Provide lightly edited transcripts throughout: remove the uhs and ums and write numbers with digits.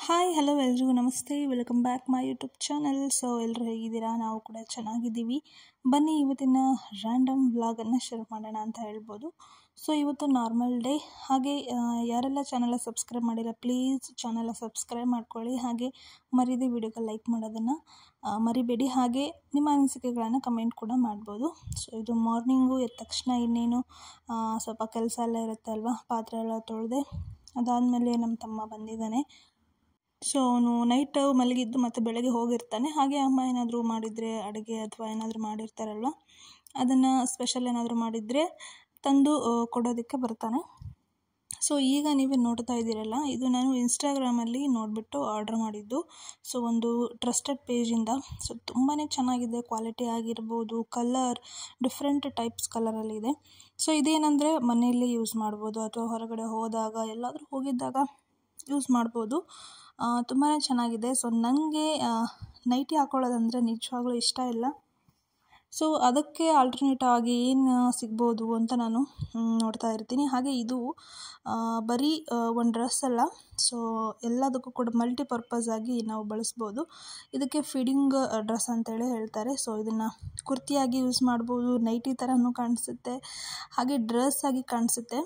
Hi hello ಎಲ್ರಿಗೂ ನಮಸ್ತೆ, welcome back my YouTube channel. So ಎಲ್ಲರೂ ಹೇಗಿದ್ದೀರಾ? ನಾವು ಕೂಡ ಚೆನ್ನಾಗಿದ್ದೀವಿ. ಬನ್ನಿ ಇವತ್ತಿನ ರ್ಯಾಂಡಮ್ ವ್ಲಾಗನ್ನು ಶುರು ಮಾಡೋಣ ಅಂತ ಹೇಳ್ಬೋದು. ಸೊ ಇವತ್ತು ನಾರ್ಮಲ್ ಡೇ. ಹಾಗೆ ಯಾರೆಲ್ಲ ಚಾನಲ್ ಸಬ್ಸ್ಕ್ರೈಬ್ ಮಾಡಿಲ್ಲ ಪ್ಲೀಸ್ ಚಾನಲ್ ಸಬ್ಸ್ಕ್ರೈಬ್ ಮಾಡ್ಕೊಳ್ಳಿ. ಹಾಗೆ ಮರಿದೇ ವಿಡಿಯೋಗೆ ಲೈಕ್ ಮಾಡೋದನ್ನು ಮರಿಬೇಡಿ. ಹಾಗೆ ನಿಮ್ಮ ಅನಿಸಿಕೆಗಳನ್ನು ಕಮೆಂಟ್ ಕೂಡ ಮಾಡ್ಬೋದು. ಸೊ ಇದು ಮಾರ್ನಿಂಗು ಎದ್ದ ತಕ್ಷಣ ಇನ್ನೇನು ಸ್ವಲ್ಪ ಕೆಲಸ ಎಲ್ಲ ಇರುತ್ತೆ ಅಲ್ವಾ, ಪಾತ್ರೆ ಎಲ್ಲ ತೊಳೆದೆ ಅದಾದಮೇಲೆ ನಮ್ಮ ತಮ್ಮ ಬಂದಿದ್ದಾನೆ. ಸೊ ಅವನು ನೈಟ್ ಮಲಗಿದ್ದು ಮತ್ತು ಬೆಳಗ್ಗೆ ಹೋಗಿರ್ತಾನೆ. ಹಾಗೆ ಅಮ್ಮ ಏನಾದರೂ ಮಾಡಿದರೆ ಅಡುಗೆ ಅಥವಾ ಏನಾದರೂ ಮಾಡಿರ್ತಾರಲ್ವ, ಅದನ್ನು ಸ್ಪೆಷಲ್ ಏನಾದರೂ ಮಾಡಿದರೆ ತಂದು ಕೊಡೋದಕ್ಕೆ ಬರ್ತಾನೆ. ಸೊ ಈಗ ನೀವೇ ನೋಡ್ತಾ ಇದ್ದೀರಲ್ಲ, ಇದು ನಾನು ಇನ್ಸ್ಟಾಗ್ರಾಮಲ್ಲಿ ನೋಡಿಬಿಟ್ಟು ಆರ್ಡ್ರ್ ಮಾಡಿದ್ದು. ಸೊ ಒಂದು ಟ್ರಸ್ಟೆಡ್ ಪೇಜಿಂದ. ಸೊ ತುಂಬಾ ಚೆನ್ನಾಗಿದೆ, ಕ್ವಾಲಿಟಿ ಆಗಿರ್ಬೋದು, ಕಲರ್ ಡಿಫ್ರೆಂಟ್ ಟೈಪ್ಸ್ ಕಲರಲ್ಲಿದೆ. ಸೊ ಇದೇನೆಂದರೆ ಮನೆಯಲ್ಲೇ ಯೂಸ್ ಮಾಡ್ಬೋದು ಅಥವಾ ಹೊರಗಡೆ ಹೋದಾಗ ಎಲ್ಲಾದರೂ ಹೋಗಿದ್ದಾಗ ಯೂಸ್ ಮಾಡ್ಬೋದು. ತುಂಬಾ ಚೆನ್ನಾಗಿದೆ. ಸೊ ನನಗೆ ನೈಟಿ ಹಾಕ್ಕೊಳ್ಳೋದಂದರೆ ನಿಜವಾಗ್ಲೂ ಇಷ್ಟ ಇಲ್ಲ. ಸೊ ಅದಕ್ಕೆ ಆಲ್ಟರ್ನೇಟ್ ಆಗಿ ಏನು ಸಿಗ್ಬೋದು ಅಂತ ನಾನು ನೋಡ್ತಾ ಇರ್ತೀನಿ. ಹಾಗೆ ಇದು ಬರೀ ಒಂದು ಡ್ರೆಸ್ ಅಲ್ಲ, ಸೊ ಎಲ್ಲದಕ್ಕೂ ಕೂಡ ಮಲ್ಟಿಪರ್ಪಸ್ ಆಗಿ ನಾವು ಬಳಸ್ಬೋದು. ಇದಕ್ಕೆ ಫೀಡಿಂಗ್ ಡ್ರೆಸ್ ಅಂತೇಳಿ ಹೇಳ್ತಾರೆ. ಸೊ ಇದನ್ನು ಕುರ್ತಿಯಾಗಿ ಯೂಸ್ ಮಾಡ್ಬೋದು, ನೈಟಿ ಥರನೂ ಕಾಣಿಸುತ್ತೆ, ಹಾಗೆ ಡ್ರೆಸ್ ಆಗಿ ಕಾಣಿಸುತ್ತೆ.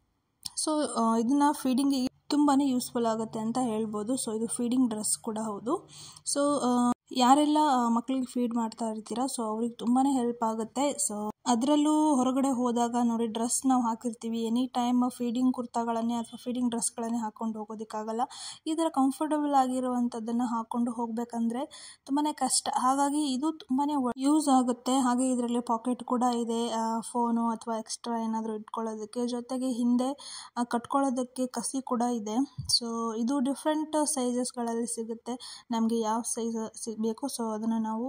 ಸೊ ಇದನ್ನು ಫೀಡಿಂಗಿಗೆ ತುಂಬಾ ಯೂಸ್ಫುಲ್ ಆಗುತ್ತೆ ಅಂತ ಹೇಳ್ಬೋದು. ಸೊ ಇದು ಫೀಡಿಂಗ್ ಡ್ರೆಸ್ ಕೂಡ ಹೌದು. ಸೊ ಯಾರೆಲ್ಲ ಮಕ್ಕಳಿಗೆ ಫೀಡ್ ಮಾಡ್ತಾ ಇರ್ತೀರಾ, ಸೊ ಅವ್ರಿಗೆ ತುಂಬಾ ಹೆಲ್ಪ್ ಆಗುತ್ತೆ. ಸೊ ಅದರಲ್ಲೂ ಹೊರಗಡೆ ಹೋದಾಗ ನೋಡಿ, ಡ್ರೆಸ್ ನಾವು ಹಾಕಿರ್ತೀವಿ, ಎನಿ ಟೈಮ್ ಫೀಡಿಂಗ್ ಕುರ್ತಾಗಳನ್ನೇ ಅಥವಾ ಫೀಡಿಂಗ್ ಡ್ರೆಸ್ಗಳನ್ನೇ ಹಾಕ್ಕೊಂಡು ಹೋಗೋದಕ್ಕಾಗಲ್ಲ. ಈ ಥರ ಕಂಫರ್ಟಬಲ್ ಆಗಿರುವಂಥದ್ದನ್ನು ಹಾಕ್ಕೊಂಡು ಹೋಗಬೇಕಂದ್ರೆ ತುಂಬಾ ಕಷ್ಟ. ಹಾಗಾಗಿ ಇದು ತುಂಬಾ ಯೂಸ್ ಆಗುತ್ತೆ. ಹಾಗೆ ಇದರಲ್ಲಿ ಪಾಕೆಟ್ ಕೂಡ ಇದೆ, ಫೋನು ಅಥವಾ ಎಕ್ಸ್ಟ್ರಾ ಏನಾದರೂ ಇಟ್ಕೊಳ್ಳೋದಕ್ಕೆ. ಜೊತೆಗೆ ಹಿಂದೆ ಕಟ್ಕೊಳ್ಳೋದಕ್ಕೆ ಕಸಿ ಕೂಡ ಇದೆ. ಸೊ ಇದು ಡಿಫ್ರೆಂಟ್ ಸೈಜಸ್ಗಳಲ್ಲಿ ಸಿಗುತ್ತೆ. ನಮಗೆ ಯಾವ ಸೈಜ್ ಸಿಗಬೇಕು ಸೊ ಅದನ್ನು ನಾವು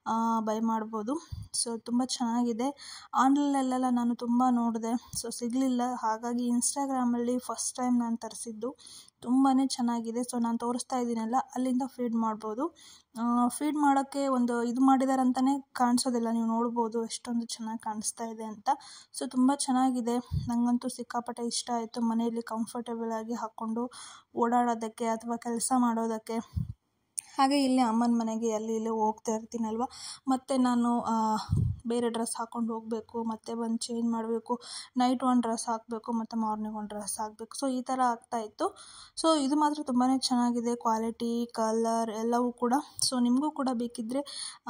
ಬೈ ಮಾಡ್ಬೋದು. ಸೊ ತುಂಬ ಚೆನ್ನಾಗಿದೆ. ಆನ್ಲೈನಲ್ಲೆಲ್ಲ ನಾನು ತುಂಬ ನೋಡಿದೆ, ಸೊ ಸಿಗಲಿಲ್ಲ. ಹಾಗಾಗಿ ಇನ್ಸ್ಟಾಗ್ರಾಮಲ್ಲಿ ಫಸ್ಟ್ ಟೈಮ್ ನಾನು ತರಿಸಿದ್ದು. ತುಂಬಾ ಚೆನ್ನಾಗಿದೆ. ಸೊ ನಾನು ತೋರಿಸ್ತಾ ಇದ್ದೀನಲ್ಲ, ಅಲ್ಲಿಂದ ಫೀಡ್ ಮಾಡ್ಬೋದು. ಫೀಡ್ ಮಾಡೋಕ್ಕೆ ಒಂದು ಇದು ಮಾಡಿದ್ದಾರೆ ಅಂತಲೇ ಕಾಣಿಸೋದಿಲ್ಲ, ನೀವು ನೋಡ್ಬೋದು ಎಷ್ಟೊಂದು ಚೆನ್ನಾಗಿ ಕಾಣಿಸ್ತಾ ಇದೆ ಅಂತ. ಸೊ ತುಂಬ ಚೆನ್ನಾಗಿದೆ, ನನಗಂತೂ ಸಿಕ್ಕಾಪಟ್ಟೆ ಇಷ್ಟ ಆಯಿತು. ಮನೆಯಲ್ಲಿ ಕಂಫರ್ಟೇಬಲ್ ಆಗಿ ಹಾಕ್ಕೊಂಡು ಓಡಾಡೋದಕ್ಕೆ ಅಥವಾ ಕೆಲಸ ಮಾಡೋದಕ್ಕೆ. ಹಾಗೆ ಇಲ್ಲಿ ಅಮ್ಮನ ಮನೆಗೆ ಅಲ್ಲಿ ಇಲ್ಲಿ ಹೋಗ್ತಾ ಇರ್ತೀನಲ್ವ, ಮತ್ತು ನಾನು ಬೇರೆ ಡ್ರೆಸ್ ಹಾಕ್ಕೊಂಡು ಹೋಗಬೇಕು, ಮತ್ತು ಬಂದು ಚೇಂಜ್ ಮಾಡಬೇಕು, ನೈಟ್ ಒಂದು ಡ್ರೆಸ್ ಹಾಕಬೇಕು ಮತ್ತು ಮಾರ್ನಿಂಗ್ ಒಂದು ಡ್ರೆಸ್ ಹಾಕಬೇಕು. ಸೊ ಈ ಥರ ಆಗ್ತಾಯಿತ್ತು. ಸೊ ಇದು ಮಾತ್ರ ತುಂಬಾ ಚೆನ್ನಾಗಿದೆ, ಕ್ವಾಲಿಟಿ, ಕಲರ್ ಎಲ್ಲವೂ ಕೂಡ. ಸೊ ನಿಮಗೂ ಕೂಡ ಬೇಕಿದ್ದರೆ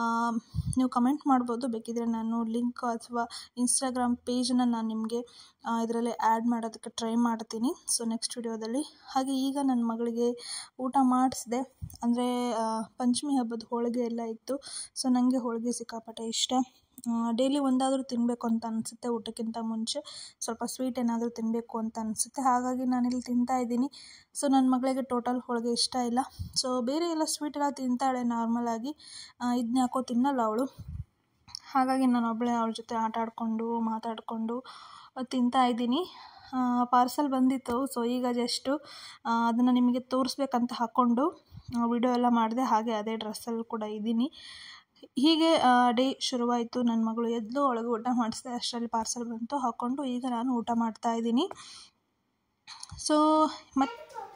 ನೀವು ಕಮೆಂಟ್ ಮಾಡ್ಬೋದು. ಬೇಕಿದ್ದರೆ ನಾನು ಲಿಂಕ್ ಅಥವಾ ಇನ್ಸ್ಟಾಗ್ರಾಮ್ ಪೇಜನ್ನು ನಾನು ನಿಮಗೆ ಇದರಲ್ಲಿ ಆ್ಯಡ್ ಮಾಡೋದಕ್ಕೆ ಟ್ರೈ ಮಾಡ್ತೀನಿ, ಸೊ ನೆಕ್ಸ್ಟ್ ವಿಡಿಯೋದಲ್ಲಿ. ಹಾಗೆ ಈಗ ನನ್ನ ಮಗಳಿಗೆ ಊಟ ಮಾಡಿಸಿದೆ. ಅಂದರೆ ಪಂಚಮಿ ಹಬ್ಬದ ಹೋಳಿಗೆ ಎಲ್ಲ ಇತ್ತು. ಸೊ ನನಗೆ ಹೋಳಿಗೆ ಸಿಕ್ಕಾಪಟ್ಟೆ ಇಷ್ಟ. ಡೈಲಿ ಒಂದಾದರೂ ತಿನ್ನಬೇಕು ಅಂತ ಅನಿಸುತ್ತೆ. ಊಟಕ್ಕಿಂತ ಮುಂಚೆ ಸ್ವಲ್ಪ ಸ್ವೀಟ್ ಏನಾದರೂ ತಿನ್ನಬೇಕು ಅಂತ ಅನಿಸುತ್ತೆ. ಹಾಗಾಗಿ ನಾನಿಲ್ಲಿ ತಿಂತಾಯಿದ್ದೀನಿ. ಸೊ ನನ್ನ ಮಗಳಿಗೆ ಟೋಟಲ್ ಹೋಳಿಗೆ ಇಷ್ಟ ಇಲ್ಲ. ಸೊ ಬೇರೆ ಎಲ್ಲ ಸ್ವೀಟ್ ಎಲ್ಲ ತಿಂತಾಳೆ ನಾರ್ಮಲಾಗಿ, ಇದನ್ನ ಯಾಕೋ ತಿನ್ನಲ್ಲ ಅವಳು. ಹಾಗಾಗಿ ನಾನು ಒಬ್ಬಳೇ ಅವಳ ಜೊತೆ ಆಟ ಆಡಿಕೊಂಡು ಮಾತಾಡಿಕೊಂಡು ತಿಂತಾಯಿದ್ದೀನಿ. ಪಾರ್ಸಲ್ ಬಂದಿತ್ತು. ಸೊ ಈಗ ಜಸ್ಟು ಅದನ್ನು ನಿಮಗೆ ತೋರಿಸ್ಬೇಕಂತ ಹಾಕ್ಕೊಂಡು ವಿಡಿಯೋ ಎಲ್ಲ ಮಾಡಿದೆ. ಹಾಗೆ ಅದೇ ಡ್ರೆಸ್ಸಲ್ಲಿ ಕೂಡ ಇದ್ದೀನಿ. ಹೀಗೆ ಡೇ ಶುರುವಾಯಿತು. ನನ್ನ ಮಗಳು ಎದ್ದು ಒಳಗೆ ಊಟ ಮಾಡಿಸಿದೆ, ಅಷ್ಟರಲ್ಲಿ ಪಾರ್ಸಲ್ ಬಂತು, ಹಾಕ್ಕೊಂಡು ಈಗ ನಾನು ಊಟ ಮಾಡ್ತಾಯಿದ್ದೀನಿ. ಸೊ ಮತ್ತು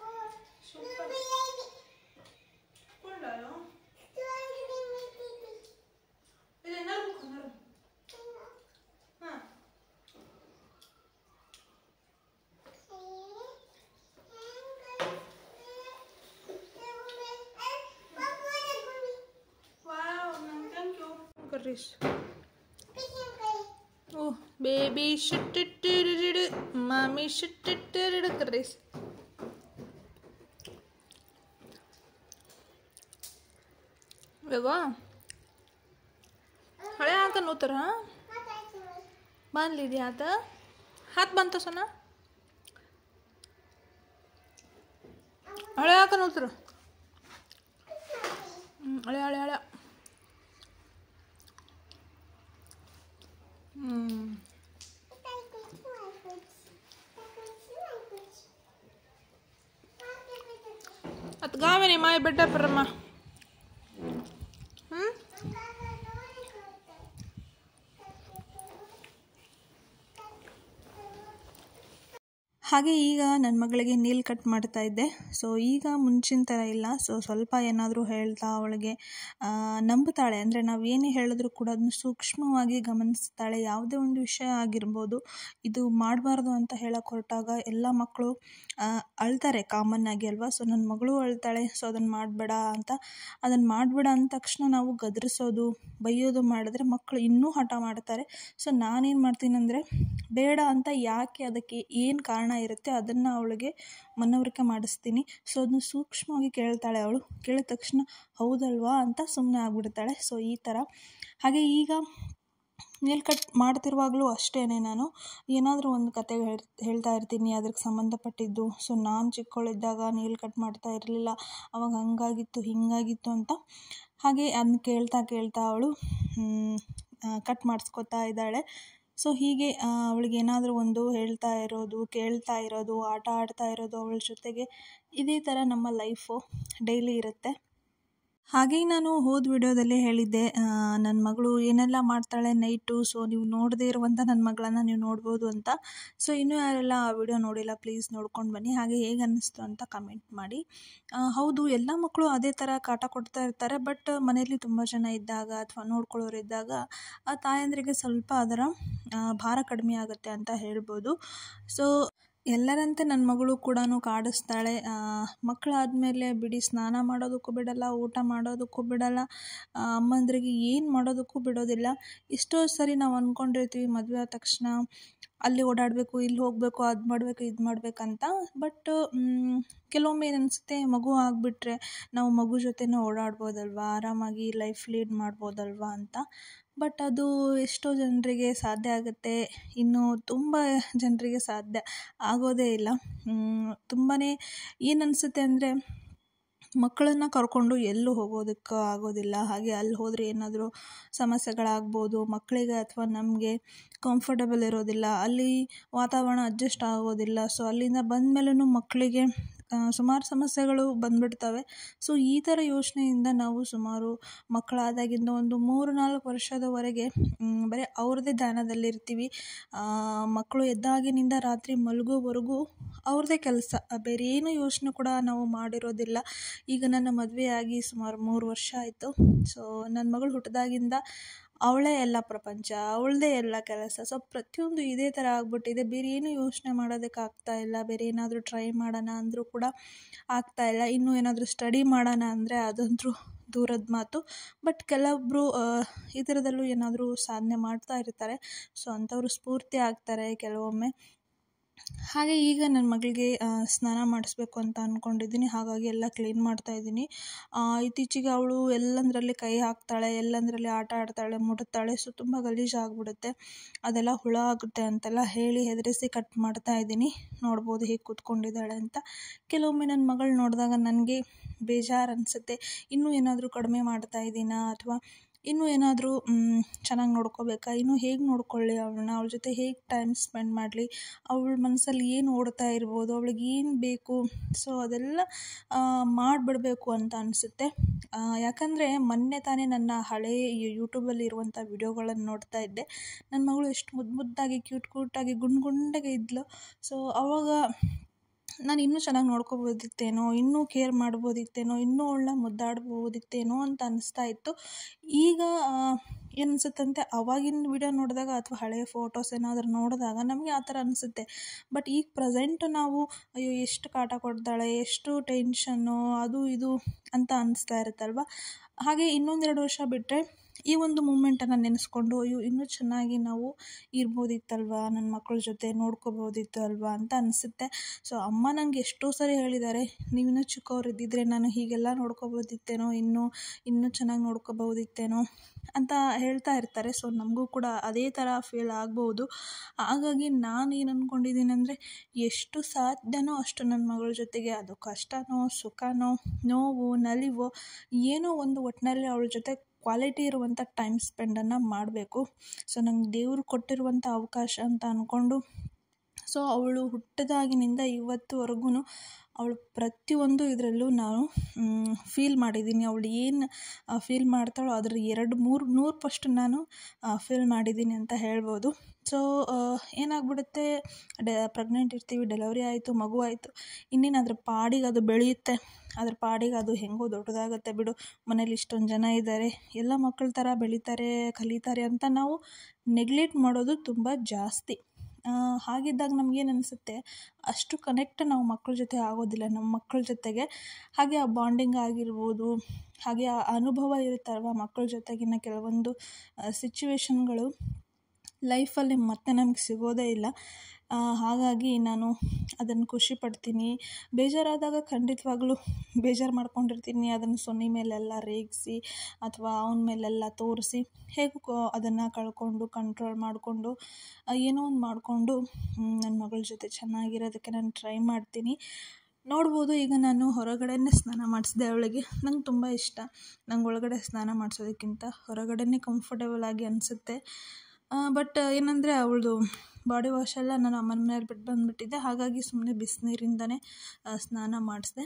ಓ ಬೇಬಿ ಶಿಟ್ಟಿಟ್ಟಿಡು ಮಾಮಿ ಶಿಟ್ಟಿಟ್ಟಿಡು ಕರ್ರೀಸ್. ಬೇವಾ ಹಳೆ ಹಾಕ ನೋತರ ಬಾನ್ಲಿದ್ಯಾ ಆತ ಹಾತ್ ಬಂತ ಸೋನಾ ಹಳೆ ಹಾಕ ನೋತರ ಹಳೆ ಹಳೆ ಹಳೆ atgave ni mai bedda perma ಹಾಗೆ ಈಗ ನನ್ನ ಮಗಳಿಗೆ ನೀಲ್ ಕಟ್ ಮಾಡ್ತಾ ಇದ್ದೆ. ಸೊ ಈಗ ಮುಂಚಿನ ಥರ ಇಲ್ಲ. ಸೊ ಸ್ವಲ್ಪ ಏನಾದರೂ ಹೇಳ್ತಾ ಅವಳಿಗೆ ನಂಬುತ್ತಾಳೆ. ಅಂದರೆ ನಾವು ಏನೇ ಹೇಳಿದ್ರು ಕೂಡ ಅದನ್ನು ಸೂಕ್ಷ್ಮವಾಗಿ ಗಮನಿಸ್ತಾಳೆ. ಯಾವುದೇ ಒಂದು ವಿಷಯ ಆಗಿರ್ಬೋದು, ಇದು ಮಾಡಬಾರ್ದು ಅಂತ ಹೇಳಕ್ಕೆ ಹೊರಟಾಗ ಎಲ್ಲ ಮಕ್ಕಳು ಅಳ್ತಾರೆ ಕಾಮನ್ ಆಗಿ ಅಲ್ವಾ. ಸೊ ನನ್ನ ಮಗಳು ಅಳ್ತಾಳೆ, ಸೊ ಅದನ್ನು ಮಾಡಬೇಡ ಅಂತ. ಅದನ್ನು ಮಾಡಬೇಡ ಅಂದ ತಕ್ಷಣ ನಾವು ಗದರಿಸೋದು ಬೈಯೋದು ಮಾಡಿದ್ರೆ ಮಕ್ಕಳು ಇನ್ನೂ ಹಠ ಮಾಡ್ತಾರೆ. ಸೊ ನಾನೇನು ಮಾಡ್ತೀನಿ ಅಂದರೆ, ಬೇಡ ಅಂತ ಯಾಕೆ, ಅದಕ್ಕೆ ಏನು ಕಾರಣ ಇರುತ್ತೆ ಅದನ್ನು ಅವಳಿಗೆ ಮನವರಿಕೆ ಮಾಡಿಸ್ತೀನಿ. ಸೊ ಅದನ್ನು ಸೂಕ್ಷ್ಮವಾಗಿ ಕೇಳ್ತಾಳೆ. ಅವಳು ಕೇಳಿದ ತಕ್ಷಣ ಹೌದಲ್ವಾ ಅಂತ ಸುಮ್ಮನೆ ಆಗಿಬಿಡ್ತಾಳೆ. ಸೊ ಈ ಥರ. ಹಾಗೆ ಈಗ ನೇಲ್ ಕಟ್ ಮಾಡ್ತಿರುವಾಗಲೂ ಅಷ್ಟೇ, ನಾನು ಏನಾದರೂ ಒಂದು ಕತೆ ಹೇಳ್ತಾ ಇರ್ತೀನಿ ಅದಕ್ಕೆ ಸಂಬಂಧಪಟ್ಟಿದ್ದು. ಸೊ ನಾನು ಚಿಕ್ಕವಳಿದ್ದಾಗ ನೇಲ್ ಕಟ್ ಮಾಡ್ತಾ ಇರಲಿಲ್ಲ, ಅವಾಗ ಹಂಗಾಗಿತ್ತು ಹಿಂಗಾಗಿತ್ತು ಅಂತ. ಹಾಗೆ ಅದನ್ನ ಕೇಳ್ತಾ ಕೇಳ್ತಾ ಅವಳು ಕಟ್ ಮಾಡಿಸ್ಕೊತಾ ಇದ್ದಾಳೆ. ಸೊ ಹೀಗೆ ಅವಳಿಗೆ ಏನಾದರೂ ಒಂದು ಹೇಳ್ತಾ ಇರೋದು, ಕೇಳ್ತಾ ಇರೋದು, ಆಟ ಆಡ್ತಾ ಇರೋದು ಅವಳ ಜೊತೆಗೆ, ಇದೇ ಥರ ನಮ್ಮ ಲೈಫು ಡೈಲಿ ಇರುತ್ತೆ. ಹಾಗೆ ನಾನು ಹೋದ ವಿಡಿಯೋದಲ್ಲೇ ಹೇಳಿದ್ದೆ, ನನ್ನ ಮಗಳು ಏನೆಲ್ಲ ಮಾಡ್ತಾಳೆ ನೈಟು. ಸೊ ನೀವು ನೋಡದೇ ಇರುವಂಥ ನನ್ನ ಮಗಳನ್ನು ನೀವು ನೋಡ್ಬೋದು ಅಂತ. ಸೊ ಇನ್ನೂ ಯಾರೆಲ್ಲ ಆ ವಿಡಿಯೋ ನೋಡಿಲ್ಲ ಪ್ಲೀಸ್ ನೋಡ್ಕೊಂಡು ಬನ್ನಿ. ಹಾಗೆ ಹೇಗೆ ಅನ್ನಿಸ್ತು ಅಂತ ಕಮೆಂಟ್ ಮಾಡಿ. ಹೌದು, ಎಲ್ಲ ಮಕ್ಕಳು ಅದೇ ಥರ ಕಾಟ ಕೊಡ್ತಾ ಇರ್ತಾರೆ. ಬಟ್ ಮನೆಯಲ್ಲಿ ತುಂಬ ಜನ ಇದ್ದಾಗ ಅಥವಾ ನೋಡ್ಕೊಳ್ಳೋರು ಇದ್ದಾಗ ಆ ತಾಯಂದ್ರಿಗೆ ಸ್ವಲ್ಪ ಅದರ ಭಾರ ಕಡಿಮೆ ಆಗುತ್ತೆ ಅಂತ ಹೇಳ್ಬೋದು. ಸೊ ಎಲ್ಲರಂತೆ ನನ್ನ ಮಗಳು ಕೂಡ ಕಾಡಿಸ್ತಾಳೆ. ಮಕ್ಕಳಾದಮೇಲೆ ಬಿಡಿ, ಸ್ನಾನ ಮಾಡೋದಕ್ಕೂ ಬಿಡಲ್ಲ, ಊಟ ಮಾಡೋದಕ್ಕೂ ಬಿಡಲ್ಲ, ಅಮ್ಮಂದ್ರಿಗೆ ಏನು ಮಾಡೋದಕ್ಕೂ ಬಿಡೋದಿಲ್ಲ. ಎಷ್ಟೋ ಸರಿ ನಾವು ಅಂದ್ಕೊಂಡಿರ್ತೀವಿ ಮದುವೆ ಆದ ತಕ್ಷಣ ಅಲ್ಲಿ ಓಡಾಡಬೇಕು, ಇಲ್ಲಿ ಹೋಗಬೇಕು, ಅದು ಮಾಡಬೇಕು, ಇದು ಮಾಡಬೇಕಂತ. ಬಟ್ ಕೆಲವೊಮ್ಮೆ ಏನು ಅನಿಸುತ್ತೆ, ಮಗು ಆಗಿಬಿಟ್ರೆ ನಾವು ಮಗು ಜೊತೆನೇ ಓಡಾಡ್ಬೋದಲ್ವಾ, ಆರಾಮಾಗಿ ಲೈಫ್ ಲೀಡ್ ಮಾಡ್ಬೋದಲ್ವಾ ಅಂತ. ಬಟ್ ಅದು ಎಷ್ಟೋ ಜನರಿಗೆ ಸಾಧ್ಯ ಆಗುತ್ತೆ, ಇನ್ನು ತುಂಬ ಜನರಿಗೆ ಸಾಧ್ಯ ಆಗೋದೇ ಇಲ್ಲ. ತುಂಬಾ ಏನು ಅನಿಸುತ್ತೆ ಅಂದರೆ, ಮಕ್ಕಳನ್ನು ಕರ್ಕೊಂಡು ಎಲ್ಲೂ ಹೋಗೋದಕ್ಕೆ ಆಗೋದಿಲ್ಲ. ಹಾಗೆ ಅಲ್ಲಿ ಹೋದರೆ ಏನಾದರೂ ಸಮಸ್ಯೆಗಳಾಗ್ಬೋದು ಮಕ್ಕಳಿಗೆ ಅಥವಾ ನಮಗೆ. ಕಂಫರ್ಟಬಲ್ ಇರೋದಿಲ್ಲ, ಅಲ್ಲಿ ವಾತಾವರಣ ಅಡ್ಜಸ್ಟ್ ಆಗೋದಿಲ್ಲ. ಸೊ ಅಲ್ಲಿಂದ ಬಂದ ಮೇಲೂ ಮಕ್ಕಳಿಗೆ ಸುಮಾರು ಸಮಸ್ಯೆಗಳು ಬಂದುಬಿಡ್ತವೆ. ಸೊ ಈ ಥರ ಯೋಚನೆಯಿಂದ ನಾವು ಸುಮಾರು ಮಕ್ಕಳಾದಾಗಿಂದ ಒಂದು 3-4 ವರ್ಷದವರೆಗೆ ಬರೀ ಅವ್ರದ್ದೇ ಧ್ಯಾನದಲ್ಲಿರ್ತೀವಿ. ಮಕ್ಕಳು ಎದ್ದಾಗಿನಿಂದ ರಾತ್ರಿ ಮಲಗೋವರೆಗೂ ಅವ್ರದ್ದೇ ಕೆಲಸ, ಬೇರೆ ಏನೂ ಯೋಚನೆ ಕೂಡ ನಾವು ಮಾಡಿರೋದಿಲ್ಲ. ಈಗ ನನ್ನ ಮದುವೆಯಾಗಿ ಸುಮಾರು 3 ವರ್ಷ ಆಯಿತು. ಸೊ ನನ್ನ ಮಗಳು ಹುಟ್ಟಿದಾಗಿಂದ ಅವಳೇ ಎಲ್ಲ ಪ್ರಪಂಚ, ಅವಳದೇ ಎಲ್ಲ ಕೆಲಸ. ಸೊ ಪ್ರತಿಯೊಂದು ಇದೇ ಥರ ಆಗ್ಬಿಟ್ಟಿದೆ. ಬೇರೆ ಏನೂ ಯೋಚನೆ ಮಾಡೋದಕ್ಕೆ ಆಗ್ತಾಯಿಲ್ಲ. ಬೇರೆ ಏನಾದರೂ ಟ್ರೈ ಮಾಡೋಣ ಅಂದರೂ ಕೂಡ ಆಗ್ತಾಯಿಲ್ಲ. ಇನ್ನೂ ಏನಾದರೂ ಸ್ಟಡಿ ಮಾಡೋಣ ಅಂದರೆ ಅದಂತೂ ದೂರದ ಮಾತು. ಬಟ್ ಕೆಲವೊಬ್ಬರು ಈ ಥರದಲ್ಲೂ ಏನಾದರೂ ಸಾಧನೆ ಮಾಡ್ತಾ ಇರ್ತಾರೆ. ಸೊ ಅಂಥವರು ಸ್ಫೂರ್ತಿ ಆಗ್ತಾರೆ ಕೆಲವೊಮ್ಮೆ. ಹಾಗೆ ಈಗ ನನ್ನ ಮಗಳಿಗೆ ಸ್ನಾನ ಮಾಡಿಸ್ಬೇಕು ಅಂತ ಅಂದ್ಕೊಂಡಿದ್ದೀನಿ. ಹಾಗಾಗಿ ಎಲ್ಲ ಕ್ಲೀನ್ ಮಾಡ್ತಾಯಿದ್ದೀನಿ. ಇತ್ತೀಚೆಗೆ ಅವಳು ಎಲ್ಲಂದರಲ್ಲಿ ಕೈ ಹಾಕ್ತಾಳೆ, ಎಲ್ಲಂದರಲ್ಲಿ ಆಟ ಆಡ್ತಾಳೆ, ಮುಡುತ್ತಾಳೆ. ಸೊ ತುಂಬ ಗಲೀಜಾಗ್ಬಿಡುತ್ತೆ. ಅದೆಲ್ಲ ಹುಳ ಆಗುತ್ತೆ ಅಂತೆಲ್ಲ ಹೇಳಿ ಹೆದರಿಸಿ ಕಟ್ ಮಾಡ್ತಾಯಿದ್ದೀನಿ. ನೋಡ್ಬೋದು ಹೇಗೆ ಕೂತ್ಕೊಂಡಿದ್ದಾಳೆ ಅಂತ. ಕೆಲವೊಮ್ಮೆ ನನ್ನ ಮಗಳು ನೋಡಿದಾಗ ನನಗೆ ಬೇಜಾರು ಅನಿಸುತ್ತೆ, ಇನ್ನೂ ಏನಾದರೂ ಕಡಿಮೆ ಮಾಡ್ತಾಯಿದ್ದೀನಾ ಅಥವಾ ಇನ್ನೂ ಏನಾದರೂ ಚೆನ್ನಾಗಿ ನೋಡ್ಕೋಬೇಕಾ, ಇನ್ನೂ ಹೇಗೆ ನೋಡ್ಕೊಳ್ಳಿ ಅವಳನ್ನ, ಅವಳ ಜೊತೆ ಹೇಗೆ ಟೈಮ್ ಸ್ಪೆಂಡ್ ಮಾಡಲಿ, ಅವಳ ಮನಸ್ಸಲ್ಲಿ ಏನು ಓಡ್ತಾ ಇರ್ಬೋದು, ಅವಳಿಗೆ ಏನು ಬೇಕು, ಸೊ ಅದೆಲ್ಲ ಮಾಡಿಬಿಡ್ಬೇಕು ಅಂತ ಅನಿಸುತ್ತೆ. ಯಾಕಂದರೆ ಮೊನ್ನೆ ತಾನೇ ನನ್ನ ಹಳೆಯ ಯೂಟ್ಯೂಬಲ್ಲಿ ಇರುವಂಥ ವಿಡಿಯೋಗಳನ್ನು ನೋಡ್ತಾ ಇದ್ದೆ. ನನ್ನ ಮಗಳು ಎಷ್ಟು ಮುದ್ದಾಗಿ ಕ್ಯೂಟಾಗಿ ಗುಂಡಗೆ ಇದ್ಲು. ಸೊ ಅವಾಗ ನಾನು ಇನ್ನೂ ಚೆನ್ನಾಗಿ ನೋಡ್ಕೋಬೋದಿತ್ತೇನೋ, ಇನ್ನೂ ಕೇರ್ ಮಾಡ್ಬೋದಿತ್ತೇನೋ, ಇನ್ನೂ ಅವಳನ್ನ ಮುದ್ದಾಡ್ಬೋದಿತ್ತೇನೋ ಅಂತ ಅನಿಸ್ತಾ ಇತ್ತು. ಈಗ ಏನು ಅನಿಸುತ್ತಂತೆ, ಅವಾಗಿನ ವಿಡಿಯೋ ನೋಡಿದಾಗ ಅಥವಾ ಹಳೆಯ ಫೋಟೋಸ್ ಏನಾದರೂ ನೋಡಿದಾಗ ನಮಗೆ ಆ ಥರ ಅನಿಸುತ್ತೆ. ಬಟ್ ಈಗ ಪ್ರೆಸೆಂಟ್ ನಾವು ಅಯ್ಯೋ ಎಷ್ಟು ಕಾಟ ಕೊಡ್ತಾಳೆ, ಎಷ್ಟು ಟೆನ್ಷನ್ನು, ಅದು ಇದು ಅಂತ ಅನಿಸ್ತಾ ಇರುತ್ತಲ್ವ. ಹಾಗೆ 1-2 ವರ್ಷ ಬಿಟ್ಟರೆ ಈ ಒಂದು ಮೂಮೆಂಟನ್ನು ನೆನೆಸ್ಕೊಂಡು ಅಯ್ಯೋ ಇನ್ನೂ ಚೆನ್ನಾಗಿ ನಾವು ಇರ್ಬೋದಿತ್ತಲ್ವ, ನನ್ನ ಮಕ್ಕಳ ಜೊತೆ ನೋಡ್ಕೋಬೋದಿತ್ತು ಅಲ್ವಾ ಅಂತ ಅನಿಸುತ್ತೆ. ಸೊ ಅಮ್ಮ ನನಗೆ ಎಷ್ಟೋ ಸರಿ ಹೇಳಿದ್ದಾರೆ, ನೀವಿನ್ನೂ ಚಿಕ್ಕವ್ರು ಇದ್ದಿದ್ರೆ ನಾನು ಹೀಗೆಲ್ಲ ನೋಡ್ಕೋಬೋದಿತ್ತೇನೋ, ಇನ್ನೂ ಚೆನ್ನಾಗಿ ನೋಡ್ಕೋಬೋದಿತ್ತೇನೋ ಅಂತ ಹೇಳ್ತಾ ಇರ್ತಾರೆ. ಸೊ ನಮಗೂ ಕೂಡ ಅದೇ ಥರ ಫೀಲ್ ಆಗ್ಬೋದು. ಹಾಗಾಗಿ ನಾನು ಏನು ಅಂದ್ಕೊಂಡಿದ್ದೀನಿ ಅಂದರೆ, ಎಷ್ಟು ಸಾಧ್ಯನೋ ಅಷ್ಟು ನನ್ನ ಮಗಳ ಜೊತೆಗೆ, ಅದು ಕಷ್ಟನೋ ಸುಖನೋ ನೋವು ನಲಿವೋ ಏನೋ ಒಂದು ಒಟ್ಟಿನಲ್ಲಿ ಅವಳ ಜೊತೆ ಕ್ವಾಲಿಟಿ ಇರುವಂಥ ಟೈಮ್ ಸ್ಪೆಂಡನ್ನು ಮಾಡಬೇಕು. ಸೊ ನಂಗೆ ದೇವರು ಕೊಟ್ಟಿರುವಂಥ ಅವಕಾಶ ಅಂತ ಅಂದ್ಕೊಂಡು, ಸೊ ಅವಳು ಹುಟ್ಟಿದಾಗಿನಿಂದ ಇವತ್ತುವರೆಗೂ ಅವಳು ಪ್ರತಿಯೊಂದು ಇದರಲ್ಲೂ ನಾನು ಫೀಲ್ ಮಾಡಿದ್ದೀನಿ. ಅವಳು ಏನು ಫೀಲ್ ಮಾಡ್ತಾಳೋ ಅದ್ರ 2-3 ನಾನು ಫೀಲ್ ಮಾಡಿದ್ದೀನಿ ಅಂತ ಹೇಳ್ಬೋದು. ಸೊ ಏನಾಗ್ಬಿಡುತ್ತೆ, ಪ್ರೆಗ್ನೆಂಟ್ ಇರ್ತೀವಿ, ಡೆಲಿವರಿ ಆಯಿತು, ಮಗು ಆಯಿತು, ಇನ್ನೇನು ಅದ್ರ ಪಾಡಿಗೆ ಅದು ಬೆಳೆಯುತ್ತೆ, ಅದ್ರ ಪಾಡಿಗೆ ಅದು ಹೆಂಗೋ ದೊಡ್ಡದಾಗುತ್ತೆ ಬಿಡು, ಮನೇಲಿ ಇಷ್ಟೊಂದು ಜನ ಇದ್ದಾರೆ, ಎಲ್ಲ ಮಕ್ಕಳ ಥರ ಬೆಳೀತಾರೆ, ಕಲಿತಾರೆ ಅಂತ ನಾವು ನೆಗ್ಲೆಕ್ಟ್ ಮಾಡೋದು ತುಂಬ ಜಾಸ್ತಿ. ಹಾಗಿದ್ದಾಗ ನಮಗೇನು ಅನಿಸುತ್ತೆ, ಅಷ್ಟು ಕನೆಕ್ಟ್ ನಾವು ಮಕ್ಕಳ ಜೊತೆ ಆಗೋದಿಲ್ಲ ನಮ್ಮ ಮಕ್ಕಳ ಜೊತೆಗೆ. ಹಾಗೆ ಆ ಬಾಂಡಿಂಗ್ ಆಗಿರ್ಬೋದು, ಹಾಗೆ ಆ ಅನುಭವ ಇರುತ್ತಲ್ವ ಮಕ್ಕಳ ಜೊತೆಗಿನ ಕೆಲವೊಂದು ಸಿಚುವೇಶನ್ಗಳು ಲೈಫಲ್ಲಿ ಮತ್ತೆ ನಮಗೆ ಸಿಗೋದೇ ಇಲ್ಲ. ಹಾಗಾಗಿ ನಾನು ಅದನ್ನು ಖುಷಿ ಪಡ್ತೀನಿ. ಬೇಜಾರಾದಾಗ ಖಂಡಿತವಾಗ್ಲೂ ಬೇಜಾರು ಮಾಡ್ಕೊಂಡಿರ್ತೀನಿ, ಅದನ್ನು ಸೊನ್ನೆ ಮೇಲೆಲ್ಲ ರೇಗಿಸಿ ಅಥವಾ ಅವನ ಮೇಲೆಲ್ಲ ತೋರಿಸಿ ಹೇಗೂ ಅದನ್ನು ಕಳ್ಕೊಂಡು ಕಂಟ್ರೋಲ್ ಮಾಡಿಕೊಂಡು ಏನೋ ಒಂದು ಮಾಡಿಕೊಂಡು ನನ್ನ ಮಗಳ ಜೊತೆ ಚೆನ್ನಾಗಿರೋದಕ್ಕೆ ನಾನು ಟ್ರೈ ಮಾಡ್ತೀನಿ. ನೋಡ್ಬೋದು, ಈಗ ನಾನು ಹೊರಗಡೆನೇ ಸ್ನಾನ ಮಾಡಿಸಿದೆ ಅವಳಿಗೆ. ನಂಗೆ ತುಂಬ ಇಷ್ಟ, ನಂಗೆ ಒಳಗಡೆ ಸ್ನಾನ ಮಾಡಿಸೋದಕ್ಕಿಂತ ಹೊರಗಡೆನೇ ಕಂಫರ್ಟೇಬಲ್ ಆಗಿ ಅನಿಸುತ್ತೆ. ಬಟ್ ಏನಂದರೆ ಅವಳದು ಬಾಡಿ ವಾಶೆಲ್ಲ ನಾನು ಅಮ್ಮನ ಮನೇಲಿ ಬಿಟ್ಟು ಬಂದುಬಿಟ್ಟಿದ್ದೆ, ಹಾಗಾಗಿ ಸುಮ್ಮನೆ ಬಿಸಿನೀರಿಂದನೇ ಸ್ನಾನ ಮಾಡಿಸಿದೆ.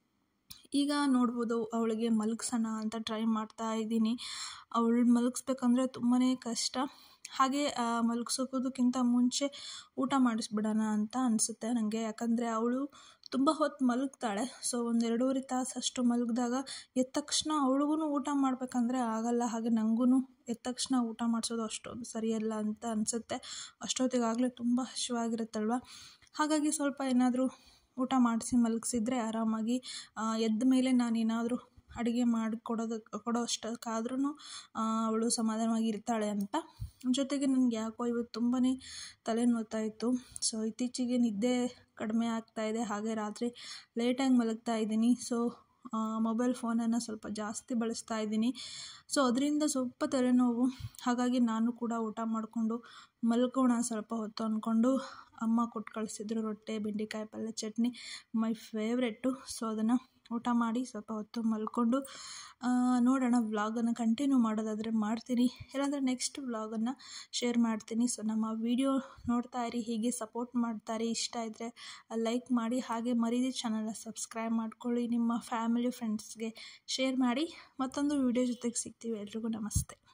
ಈಗ ನೋಡ್ಬೋದು, ಅವಳಿಗೆ ಮಲಗಿಸೋಣ ಅಂತ ಟ್ರೈ ಮಾಡ್ತಾ ಇದ್ದೀನಿ. ಅವಳು ಮಲಗಿಸ್ಬೇಕಂದ್ರೆ ತುಂಬಾ ಕಷ್ಟ. ಹಾಗೆ ಮಲಗಿಸೋದಕ್ಕಿಂತ ಮುಂಚೆ ಊಟ ಮಾಡಿಸ್ಬಿಡೋಣ ಅಂತ ಅನಿಸುತ್ತೆ ನನಗೆ. ಯಾಕಂದರೆ ಅವಳು ತುಂಬ ಹೊತ್ತು ಮಲಗ್ತಾಳೆ. ಸೊ 1-2 ತಾಸು ಅಷ್ಟು ಮಲಗಿದಾಗ ಎದ್ದ ತಕ್ಷಣ ಅವಳಿಗೂ ಊಟ ಮಾಡಬೇಕಂದ್ರೆ ಆಗಲ್ಲ. ಹಾಗೆ ನನಗೂ ಎದ್ದ ತಕ್ಷಣ ಊಟ ಮಾಡಿಸೋದು ಅಷ್ಟೊಂದು ಸರಿಯಲ್ಲ ಅಂತ ಅನಿಸುತ್ತೆ. ಅಷ್ಟೊತ್ತಿಗಾಗಲೇ ತುಂಬ ಹಸಿವಾಗಿರುತ್ತಲ್ವ. ಹಾಗಾಗಿ ಸ್ವಲ್ಪ ಏನಾದರೂ ಊಟ ಮಾಡಿಸಿ ಮಲಗಿಸಿದ್ರೆ ಆರಾಮಾಗಿ ಎದ್ದ ಮೇಲೆ ನಾನೇನಾದರೂ ಅಡುಗೆ ಕೊಡೋ ಅಷ್ಟಕ್ಕಾದ್ರೂ ಅವಳು ಸಮಾಧಾನವಾಗಿ ಇರ್ತಾಳೆ ಅಂತ. ಜೊತೆಗೆ ನನಗೆ ಯಾಕೋ ಇವತ್ತು ತುಂಬಾ ತಲೆ ನೋವ್ತಾ ಇತ್ತು. ಸೊ ಇತ್ತೀಚೆಗೆ ನಿದ್ದೆ ಕಡಿಮೆ ಆಗ್ತಾಯಿದೆ, ಹಾಗೆ ರಾತ್ರಿ ಲೇಟಾಗಿ ಮಲಗ್ತಾ ಇದ್ದೀನಿ. ಸೊ ಮೊಬೈಲ್ ಫೋನನ್ನು ಸ್ವಲ್ಪ ಜಾಸ್ತಿ ಬಳಸ್ತಾ ಇದ್ದೀನಿ. ಸೊ ಅದರಿಂದ ಸ್ವಲ್ಪ ತಲೆನೋವು. ಹಾಗಾಗಿ ನಾನು ಕೂಡ ಊಟ ಮಾಡಿಕೊಂಡು ಮಲ್ಕೋಣ ಸ್ವಲ್ಪ ಹೊತ್ತು ಅಂದ್ಕೊಂಡು ಅಮ್ಮ ಕೊಟ್ಟು ಕಳಿಸಿದ್ರು ರೊಟ್ಟಿ, ಬೆಂಡೆಕಾಯಿ ಪಲ್ಯ, ಚಟ್ನಿ, ಮೈ ಫೇವ್ರೆಟ್ಟು. ಸೊ ಅದನ್ನು ಊಟ ಮಾಡಿ ಸ್ವಲ್ಪ ಹೊತ್ತು ಮಲ್ಕೊಂಡು ನೋಡೋಣ, ವ್ಲಾಗನ್ನು ಕಂಟಿನ್ಯೂ ಮಾಡೋದಾದರೆ ಮಾಡ್ತೀನಿ, ಇಲ್ಲಾಂದರೆ ನೆಕ್ಸ್ಟ್ ವ್ಲಾಗನ್ನು ಶೇರ್ ಮಾಡ್ತೀನಿ. ಸೊ ನಮ್ಮ ವಿಡಿಯೋ ನೋಡ್ತಾ ಇರಿ, ಹೀಗೆ ಸಪೋರ್ಟ್ ಮಾಡ್ತಾಯಿರಿ. ಇಷ್ಟ ಇದ್ದರೆ ಲೈಕ್ ಮಾಡಿ, ಹಾಗೆ ಮರೀದೆ ಚಾನಲ್ನ ಸಬ್ಸ್ಕ್ರೈಬ್ ಮಾಡ್ಕೊಳ್ಳಿ. ನಿಮ್ಮ ಫ್ಯಾಮಿಲಿ ಫ್ರೆಂಡ್ಸ್ಗೆ ಶೇರ್ ಮಾಡಿ. ಮತ್ತೊಂದು ವಿಡಿಯೋ ಜೊತೆಗೆ ಸಿಗ್ತೀವಿ. ಎಲ್ರಿಗೂ ನಮಸ್ತೆ.